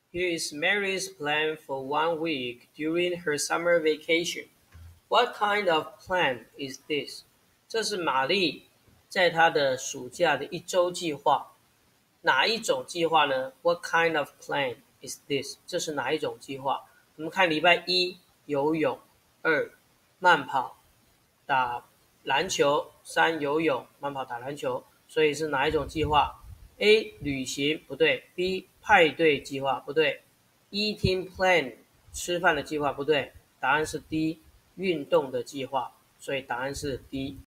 Here is Mary's plan for 1 week during her summer vacation. What kind of plan is this? 这是玛丽在她的暑假的1周计划。哪一种计划呢？ What kind of plan is this? 这是哪一种计划？我们看礼拜1游泳，2慢跑打篮球，3游泳慢跑打篮球，所以是哪一种计划？ A 旅行不对， B 派对计划不对， Eating plan 吃饭的计划不对，答案是 D 运动的计划，所以答案是 D。